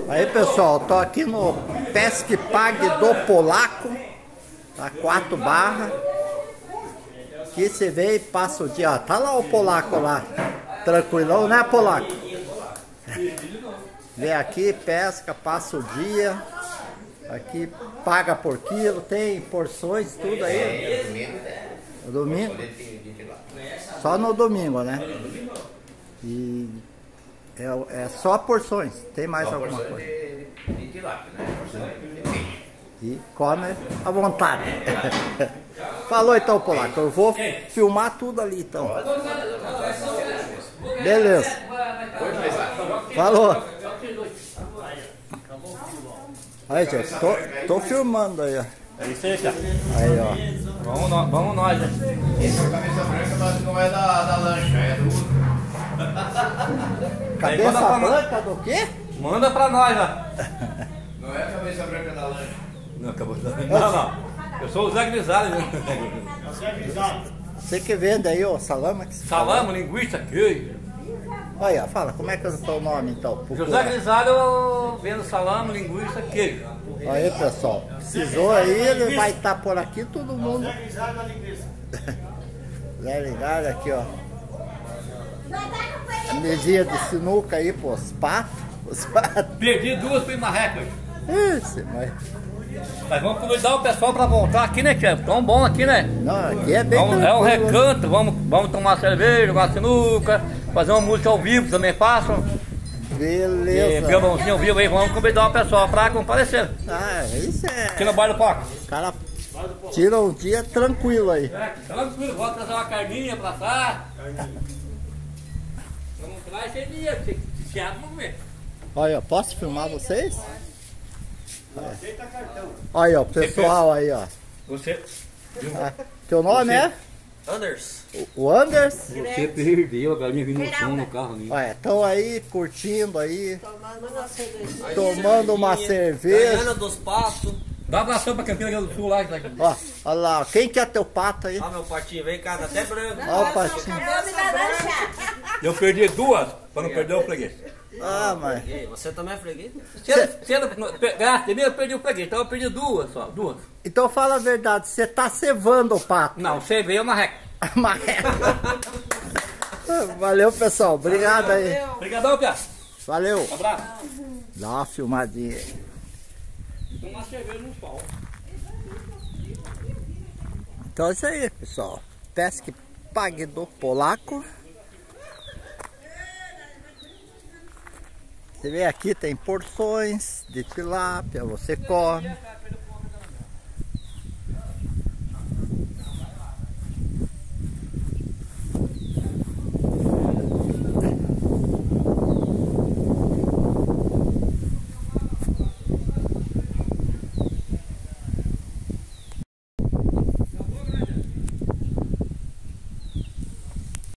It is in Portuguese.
Aí pessoal, tô aqui no Pesque Pague do Polaco, tá 4 barras. Aqui você vê e passa o dia, ó, tá lá o polaco lá, tranquilão, né polaco? Vem aqui, pesca, passa o dia, aqui paga por quilo, tem porções, tudo aí. No domingo? Só no domingo, né? E é só porções, tem mais só alguma coisa? E come à vontade. Falou então, polaco, eu vou filmar tudo ali então. Beleza. Falou. Aí, gente, tô filmando aí, ó. É isso aí, cara. Aí, ó. Vamos nós, né? Esse é o cabeça branca, mas não é da lancha, é do... Cabeça branca do quê? Manda pra nós, ó. Não é a cabeça branca da lancha. Não, acabou. Não. Eu sou o Zé Grisalho, né? Você que vende aí, ó, salame? Salame, linguiça, queijo. Olha, fala, como é que é o seu nome então? José Grisalho, eu vendo salame, linguiça, queijo. Aí, pessoal, precisou aí, ele vai estar por aqui, todo mundo. Zé Grisalho aqui, ó. A mesinha de sinuca aí, pô, os patos. Perdi 2 pro marreca. Isso, mas... Mas vamos convidar o pessoal pra voltar aqui, né, chefe? Tão bom aqui, né? Não, aqui é bem É um recanto, vamos tomar cerveja, jogar sinuca, fazer uma música ao vivo também façam. Beleza. Violãozinho ao vivo aí, vamos convidar o pessoal pra comparecer. Ah, isso é... Aqui no bairro do Paco. O cara tira um dia tranquilo aí. Tranquilo, vou trazer uma carninha pra assar. Vamos lá esse dia, se vamos ver. Olha, posso filmar vocês? Olha, ó, o pessoal aí, ó. Você? Ah, teu nome é? Anders. O Anders? Você perdeu, a galinha vindo no som no carro ali. Olha, estão aí curtindo aí, Tomando uma cerveja. tomando uma cerveja. Ganhando dos patos. Dá um abração pra Campina Grande do Sul lá. Ó, olha lá, quem que é teu pato aí? Ó, meu patinho vem cá, tá até branco. Olha o patinho. Eu perdi 2, pra não perder o freguês. Ah, mas... E aí, você também é freguês? Você não pegaste, eu perdi o freguês, então eu perdi 2 só, 2. Então fala a verdade, você tá cevando o pato. Não, você veio uma reca. Marreca. Valeu, pessoal, obrigado aí. Obrigadão, Pia. Valeu. Um abraço. Dá uma filmadinha aí. Tomar cerveja no pau. Então é isso aí, pessoal. Pesque Pague do Polaco. Você vê aqui, tem porções de tilápia, você come.